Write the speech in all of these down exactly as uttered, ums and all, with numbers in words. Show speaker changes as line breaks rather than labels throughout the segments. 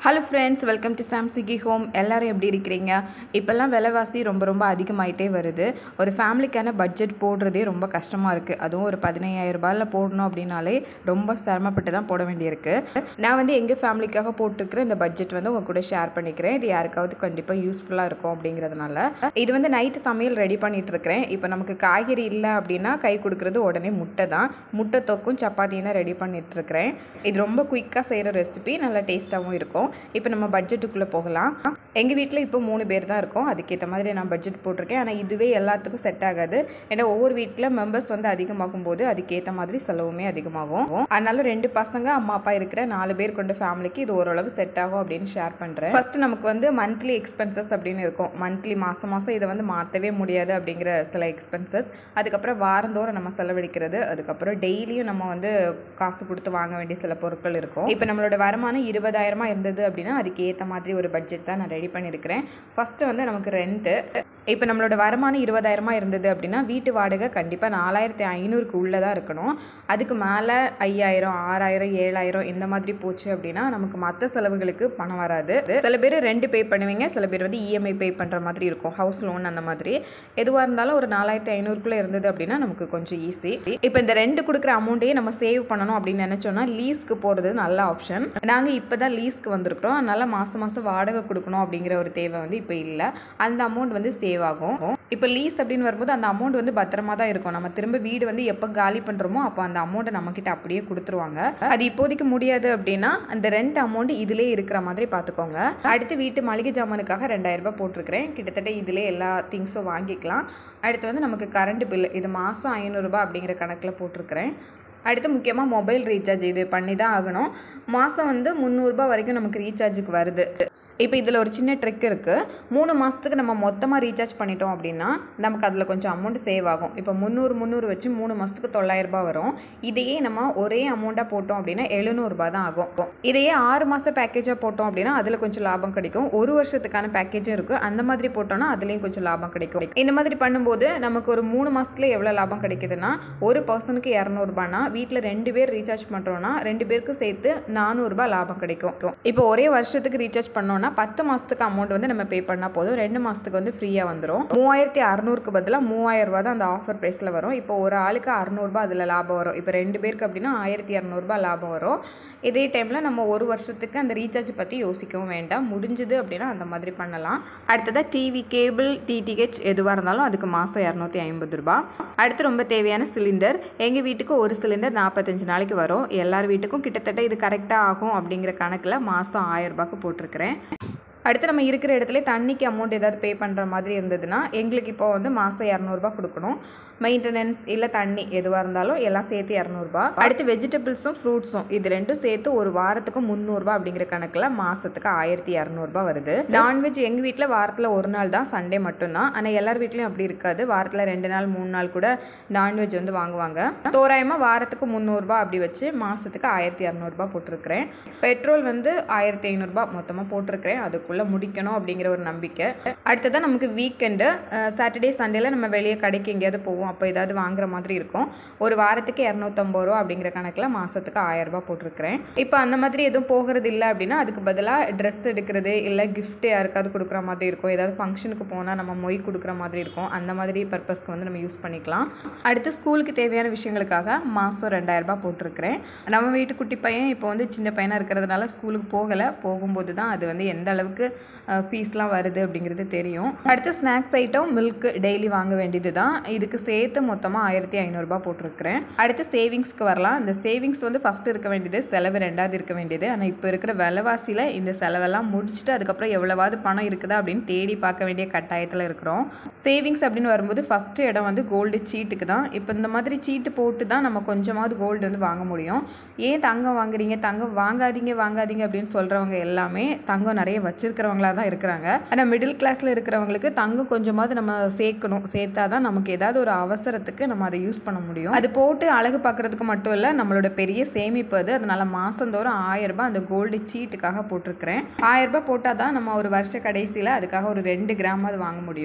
Hello friends, welcome to Sam Swiggy home. எல்லோரும் எப்படி இருக்கிறீங்க? இப்போல்லாம் விலைவாசி ரொம்ப ரொம்ப அதிகமாகிட்டே வருது. ஒரு ஃபேமிலிக்கான பட்ஜெட் போடுறதே ரொம்ப கஷ்டமாக இருக்குது. அதுவும் ஒரு பதினையாயிரம் ரூபாயில் போடணும் அப்படின்னாலே ரொம்ப சிரமப்பட்டு தான் போட வேண்டியிருக்கு. நான் வந்து எங்கள் ஃபேமிலிக்காக போட்டிருக்கிற இந்த பட்ஜெட் வந்து உங்கள் கூட ஷேர் பண்ணிக்கிறேன். இது யாருக்காவது கண்டிப்பாக யூஸ்ஃபுல்லாக இருக்கும் அப்படிங்கிறதுனால. இது வந்து நைட்டு சமையல் ரெடி பண்ணிகிட்டு இருக்கிறேன். இப்போ நமக்கு காய்கறி இல்லை அப்படின்னா கை கொடுக்குறது உடனே முட்டை தான். முட்டை தொக்கும் சப்பாத்தியும் தான் ரெடி பண்ணிகிட்ருக்கிறேன். இது ரொம்ப குயிக்காக செய்கிற ரெசிபி, நல்லா டேஸ்ட்டாகவும் இருக்கும். இப்போ நம்ம பட்ஜெட்டுக்குள்ளே போகலாம். எங்கள் வீட்டில் இப்போ மூணு பேர் தான் இருக்கோம். அதுக்கேற்ற மாதிரி நான் பட்ஜெட் போட்டிருக்கேன். ஆனால் இதுவே எல்லாத்துக்கும் செட் ஆகாது. ஏன்னா ஒவ்வொரு வீட்டில் மெம்பர்ஸ் வந்து அதிகமாகும் போது அதுக்கேற்ற மாதிரி செலவுமே அதிகமாகும். அதனால ரெண்டு பசங்க, அம்மா அப்பா இருக்கிற நாலு பேர் கொண்ட ஃபேமிலிக்கு இது ஓரளவு செட் ஆகும் அப்படின்னு ஷேர் பண்ணுறேன். ஃபர்ஸ்ட் நமக்கு வந்து மந்த்லி எக்ஸ்பென்சஸ் அப்படின்னு இருக்கும். மந்த்லி மாதம் மாதம் இதை வந்து மாற்றவே முடியாது அப்படிங்கிற சில எக்ஸ்பென்சஸ். அதுக்கப்புறம் வாரந்தோறும் நம்ம செலவழிக்கிறது. அதுக்கப்புறம் டெய்லியும் நம்ம வந்து காசு கொடுத்து வாங்க வேண்டிய சில பொருட்கள் இருக்கும். இப்போ நம்மளோட வருமானம் இருபதாயிரமா இருந்தது அப்படின்னா அதுக்கு ஏற்ற மாதிரி ஒரு பட்ஜெட் தான் நான் ரெடி பண்ணியிருக்கிறேன். ஃபஸ்ட்டு வந்து நமக்கு ரெண்ட்டு. இப்போ நம்மளோட வருமானம் இருபதாயிரமா இருந்தது அப்படின்னா வீட்டு வாடகை கண்டிப்பாக நாலாயிரத்தி ஐநூறுக்கு உள்ளே தான் இருக்கணும். அதுக்கு மேலே ஐயாயிரம், ஆறாயிரம், ஏழாயிரம் இந்த மாதிரி போச்சு அப்படின்னா நமக்கு மற்ற செலவுகளுக்கு பணம் வராது. சில பேர் ரெண்டு பே பண்ணுவீங்க, சில பேர் வந்து இஎம்ஐ பே பண்ணுற மாதிரி இருக்கும், ஹவுஸ் லோன் அந்த மாதிரி. எதுவாக இருந்தாலும் ஒரு நாலாயிரத்தி ஐநூறுக்குள்ளே இருந்தது அப்படின்னா நமக்கு கொஞ்சம் ஈஸி. இப்போ இந்த ரெண்டு கொடுக்குற அமௌண்ட்டையே நம்ம சேவ் பண்ணணும் அப்படின்னு நினச்சோன்னா லீஸ்க்கு போகிறது நல்ல ஆப்ஷன். நாங்கள் இப்போ தான் லீஸ்க்கு வந்திருக்கிறோம். அதனால் மாதம் மாதம் வாடகை கொடுக்கணும் அப்படிங்கிற ஒரு தேவை வந்து இப்போ இல்லை. அந்த அமௌண்ட் வந்து சேவ் ஆகும். இப்போ லீஸ் அப்படின்னு வரும்போது அந்த அமௌண்ட் வந்து பத்திரமா தான் இருக்கும். நம்ம திரும்ப வீடு வந்து எப்போ காலி பண்ணுறோமோ அப்போ அந்த அமௌண்ட்டை நம்மக்கிட்ட அப்படியே கொடுத்துருவாங்க. அது இப்போதைக்கு முடியாது அப்படின்னா அந்த ரெண்ட் அமௌண்ட் இதிலே இருக்கிற மாதிரி பார்த்துக்கோங்க. அடுத்து வீட்டு மளிகை ஜாமானுக்காக ரெண்டாயிரம் ரூபாய் போட்டிருக்கிறேன். கிட்டத்தட்ட இதிலே எல்லா திங்ஸும் வாங்கிக்கலாம். அடுத்து வந்து நமக்கு கரண்ட் பில், இது மாதம் ஐநூறுரூபா அப்படிங்கிற கணக்கில் போட்டிருக்கிறேன். அடுத்து முக்கியமாக மொபைல் ரீசார்ஜ் இது பண்ணி தான் ஆகணும். மாதம் வந்து முந்நூறுரூபா வரைக்கும் நமக்கு ரீசார்ஜுக்கு வருது. இப்போ இதில் ஒரு சின்ன ட்ரிக் இருக்குது. மூணு மாதத்துக்கு நம்ம மொத்தமாக ரீசார்ஜ் பண்ணிட்டோம் அப்படின்னா நமக்கு அதில் கொஞ்சம் அமௌண்ட் சேவ் ஆகும். இப்போ முந்நூறு முந்நூறு வச்சு மூணு மாதத்துக்கு தொள்ளாயிரரூபா வரும். இதையே நம்ம ஒரே அமௌண்ட்டாக போட்டோம் அப்படின்னா எழுநூறுபா தான் ஆகும். இதையே ஆறு மாதம் பேக்கேஜாக போட்டோம் அப்படின்னா அதில் கொஞ்சம் லாபம் கிடைக்கும். ஒரு வருஷத்துக்கான பேக்கேஜும் இருக்குது. அந்த மாதிரி போட்டோம்னா அதுலேயும் கொஞ்சம் லாபம் கிடைக்கும். இந்த மாதிரி பண்ணும்போது நமக்கு ஒரு மூணு மாதத்துல எவ்வளோ லாபம் கிடைக்குதுன்னா, ஒரு பர்சனுக்கு இரநூறுபானா வீட்டில் ரெண்டு பேர் ரீசார்ஜ் பண்ணுறோன்னா ரெண்டு பேருக்கு சேர்த்து நானூறுரூபா லாபம் கிடைக்கும். இப்போ ஒரே வருஷத்துக்கு ரீசார்ஜ் பண்ணோன்னா பத்து மாதத்துக்கு அமௌண்ட் வந்து நம்ம பே பண்ணால் போதும். ரெண்டு மாதத்துக்கு வந்து ஃப்ரீயாக வந்துடும். மூவாயிரத்தி அறநூறுக்கு பதிலாக மூவாயிரம் ரூபா தான் அந்த ஆஃபர் ப்ரைஸில் வரும். இப்போ ஒரு ஆளுக்கு அறநூறுபா அதில் லாபம் வரும். இப்போ ரெண்டு பேருக்கு அப்படின்னா ஆயிரத்தி இரநூறுபா லாபம் வரும். இதே டைமில் நம்ம ஒரு வருஷத்துக்கு அந்த ரீசார்ஜ் பற்றி யோசிக்கவும் வேண்டாம். முடிஞ்சுது அப்படின்னா அந்த மாதிரி பண்ணலாம். அடுத்ததாக டிவி, கேபிள், டிடிஹெச் எதுவாக இருந்தாலும் அதுக்கு மாதம் இரநூத்தி ஐம்பது ரூபா. அடுத்து ரொம்ப தேவையான சிலிண்டர். எங்கள் வீட்டுக்கு ஒரு சிலிண்டர் நாற்பத்தஞ்சு நாளைக்கு வரும். எல்லார் வீட்டுக்கும் கிட்டத்தட்ட இது கரெக்டாக ஆகும் அப்படிங்கிற கணக்கில் மாதம் ஆயிரம் ரூபாய்க்கு போட்டிருக்கிறேன். அடுத்து நம்ம இருக்கிற இடத்துல தண்ணிக்கு அமௌண்ட் ஏதாவது பே பண்ணுற மாதிரி இருந்ததுன்னா எங்களுக்கு இப்போ வந்து மாதம் இரநூறுபா கொடுக்கணும். மெயின்டெனன்ஸ் இல்லை தண்ணி எதுவாக இருந்தாலும் எல்லாம் சேர்த்து இரநூறுபா. அடுத்து வெஜிடபிள்ஸும் ஃப்ரூட்ஸும் இது ரெண்டும் சேர்த்து ஒரு வாரத்துக்கு முந்நூறுரூபா அப்படிங்கிற கணக்கில் மாதத்துக்கு ஆயிரத்தி இரநூறுபா வருது. நான்வெஜ் எங்கள் வீட்டில் வாரத்தில் ஒரு நாள் தான், சண்டே மட்டும்தான். ஆனால் எல்லார் வீட்லேயும் அப்படி இருக்காது. வாரத்தில் ரெண்டு நாள் மூணு நாள் கூட நான்வெஜ் வந்து வாங்குவாங்க. தோராயமாக வாரத்துக்கு முந்நூறுரூபா அப்படி வச்சு மாதத்துக்கு ஆயிரத்தி இரநூறுபா போட்டிருக்கிறேன். பெட்ரோல் வந்து ஆயிரத்தி ஐநூறுரூபா மொத்தமாக போட்டிருக்கிறேன். அதுக்கு முடிக்கணும் அப்படிங்கிற ஒரு நம்பிக்கை. அடுத்ததான் நமக்கு வீக்கெண்டு, சாட்டர்டே சண்டேல நம்ம வெளியே கடைக்கு எங்கேயாவது போவோம். அப்போ ஏதாவது வாங்குற மாதிரி இருக்கும். ஒரு வாரத்துக்கு இரநூத்தம்பது ரூபா அப்படிங்கிற கணக்கில் மாதத்துக்கு ஆயிரம் ரூபாய் போட்டிருக்கிறேன். இப்போ அந்த மாதிரி எதுவும் போகிறது இல்லை அப்படின்னா அதுக்கு பதிலாக ட்ரெஸ் எடுக்கிறது இல்லை கிஃப்ட் யாருக்காவது கொடுக்குற மாதிரி இருக்கும். ஏதாவது ஃபங்க்ஷனுக்கு போனால் நம்ம மொய் கொடுக்குற மாதிரி இருக்கும். அந்த மாதிரி பர்பஸ்க்கு வந்து நம்ம யூஸ் பண்ணிக்கலாம். அடுத்து ஸ்கூலுக்கு தேவையான விஷயங்களுக்காக மாதம் ரெண்டாயிரம் ரூபாய் போட்டிருக்கிறேன். நம்ம வீட்டு குட்டி பையன் இப்போ வந்து சின்ன பையனாக இருக்கிறதுனால ஸ்கூலுக்கு போகலை. போகும்போது தான் அது வந்து எந்த அளவுக்கு ஃபீஸ்லாம் வருது அப்படிங்கிறது தெரியும். அடுத்து ஸ்நாக்ஸ் ஐட்டம், மில்க் டெய்லி வாங்க வேண்டியது தான். இதுக்கு சேர்த்து மொத்தமாக ஆயிரத்தி ஐநூறுரூபா போட்டிருக்கிறேன். அடுத்து சேவிங்ஸ்க்கு வரலாம். இந்த சேவிங்ஸ் வந்து ஃபஸ்ட்டு இருக்க வேண்டியது, செலவு ரெண்டாவது இருக்க வேண்டியது. ஆனால் இப்போ இருக்கிற விலைவாசியில் இந்த செலவெல்லாம் முடிச்சுட்டு அதுக்கப்புறம் எவ்வளவாவது பணம் இருக்குதா அப்படின்னு தேடி பார்க்க வேண்டிய கட்டாயத்தில் இருக்கிறோம். சேவிங்ஸ் அப்படின்னு வரும்போது ஃபஸ்ட்டு இடம் வந்து கோல்டு சீட்டுக்கு தான். இப்போ இந்த மாதிரி சீட்டு போட்டு தான் நம்ம கொஞ்சமாவது கோல்டு வந்து வாங்க முடியும். ஏன் தங்கம் வாங்குறீங்க, தங்கம் வாங்காதீங்க வாங்காதீங்க அப்படின்னு சொல்கிறவங்க எல்லாமே தங்கம் நிறைய வச்சிருக்கிறவங்களா தான் இருக்கிறாங்க. ஆனால் மிடில் கிளாஸில் இருக்கிறவங்களுக்கு தங்கம் கொஞ்சமாவது நம்ம சேர்க்கணும். சேர்த்தா தான் நமக்கு ஏதாவது ஒரு அவசரத்துக்கு நம்ம அதை யூஸ் பண்ண முடியும். அது போட்டு அழகு பார்க்குறதுக்கு மட்டும் இல்லை, நம்மளோட பெரிய சேமிப்பு அது. அதனால மாதந்தோறும் ஆயிரம் ரூபாய் அந்த கோல்டு சீட்டுக்காக போட்டிருக்கிறேன். ஆயிரம் ரூபாய் போட்டால் தான் நம்ம ஒரு வருஷ கடைசியில் அதுக்காக ஒரு ரெண்டு கிராமாவது வாங்க முடியும்.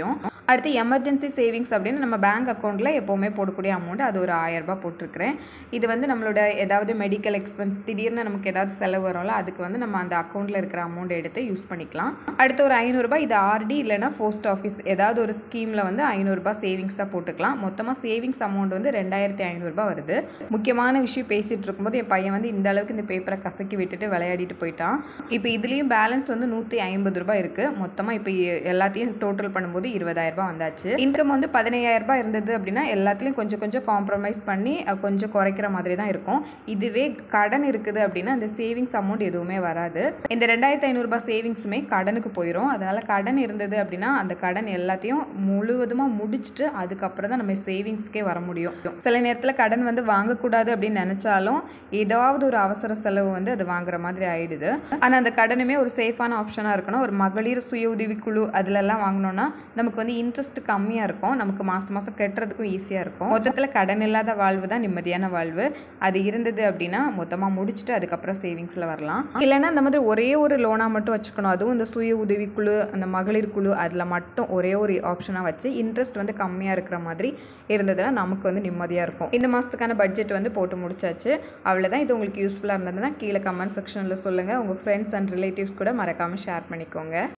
அடுத்து எமர்ஜென்சி சேவிங்ஸ் அப்படின்னு நம்ம பேங்க் அக்கௌண்ட்டில் எப்போவுமே போடக்கூடிய அமௌண்ட் அது ஒரு ஆயிரரூபா போட்டிருக்கிறேன். இது வந்து நம்மளோட ஏதாவது மெடிக்கல் எக்ஸ்பென்ஸ் திடீர்னு நமக்கு ஏதாவது செலவு வரும்ல, அதுக்கு வந்து நம்ம அந்த அக்கௌண்ட்டில் இருக்கிற அமௌண்ட் எடுத்து யூஸ் பண்ணிக்கலாம். அடுத்து ஒரு ஐநூறுரூபா இது ஆர்டி இல்லைனா போஸ்ட் ஆஃபீஸ் ஏதாவது ஒரு ஸ்கீமில் வந்து ஐநூறுரூபா சேவிங்ஸாக போட்டுக்கலாம். மொத்தமாக சேவிங்ஸ் அமௌண்ட் வந்து ரெண்டாயிரத்தி ஐநூறுரூபா வருது. முக்கியமான விஷயம் பேசிகிட்டு இருக்கும்போது என் பையன் வந்து இந்த அளவுக்கு இந்த பேப்பரை கசக்கி விட்டுட்டு விளையாடிட்டு போயிட்டான். இப்போ இதுலேயும் பேலன்ஸ் வந்து நூற்றி ஐம்பது ரூபாய் இருக்குது. மொத்தமாக இப்போ எல்லாத்தையும் டோட்டல் பண்ணும்போது இருபதாயிரம் ரூபாய் வந்தாச்சு. இன்கம் வந்து பதினையாயிரம் ரூபாய் இருந்தது அப்படின்னா எல்லாத்துலேயும் கொஞ்சம் கொஞ்சம் காம்ப்ரமைஸ் பண்ணி கொஞ்சம் குறைக்கிற மாதிரி தான் இருக்கும். இதுவே கடன் இருக்குது அப்படின்னா அந்த சேவிங்ஸ் அமௌண்ட் எதுவுமே வராது. இந்த ரெண்டாயிரத்தி ஐநூறுரூபா சேவிங்ஸுமே கடனுக்கு போயிடும். அதனால் கடன் இருந்தது அப்படின்னா அந்த கடன் எல்லாத்தையும் முழுவதுமாக முடிச்சுட்டு அதுக்கப்புறம் தான் நம்ம சேவிங்ஸ்க்கே வர முடியும். சில நேரத்தில் கடன் வந்து வாங்கக்கூடாது அப்படின்னு நினச்சாலும் ஏதாவது ஒரு அவசர செலவு வந்து அது வாங்குற மாதிரி ஆயிடுது. ஆனால் அந்த கடனுமே ஒரு சேஃபான ஆப்ஷனாக இருக்கணும். ஒரு மகளிர் சுய உதவிக்குழு அதிலெல்லாம் வாங்கினோன்னா நமக்கு வந்து இன்ட்ரெஸ்ட் கம்மியாக இருக்கும். நமக்கு மாதம் மாதம் கட்டுறதுக்கும் ஈஸியாக இருக்கும். மொத்தத்தில் கடன் இல்லாத வாழ்வு தான் நிம்மதியான வாழ்வு. அது இருந்தது அப்படின்னா மொத்தமாக முடிச்சுட்டு அதுக்கப்புறம் சேவிங்ஸில் வரலாம். இல்லைன்னா இந்த மாதிரி ஒரே ஒரு லோனாக மட்டும் வச்சுக்கணும். அதுவும் இந்த சுய உதவிக்குழு அந்த மகளிர் குழு அதில் மட்டும் ஒரே ஒரு ஆப்ஷனாக வச்சு இன்ட்ரெஸ்ட் வந்து கம்மியாக இருக்கிற மாதிரி இருந்ததுன்னா நமக்கு வந்து நிம்மதியாக இருக்கும். இந்த மாதத்துக்கான பட்ஜெட் வந்து போட்டு முடிச்சாச்சு. அவ்வளோதான். இது உங்களுக்கு யூஸ்ஃபுல்லாக இருந்ததுன்னா கீழே கமெண்ட் செக்ஷனில் சொல்லுங்கள். உங்கள் ஃப்ரெண்ட்ஸ் அண்ட் ரிலேட்டிவ்ஸ் கூட மறக்காமல் ஷேர் பண்ணிக்கோங்க.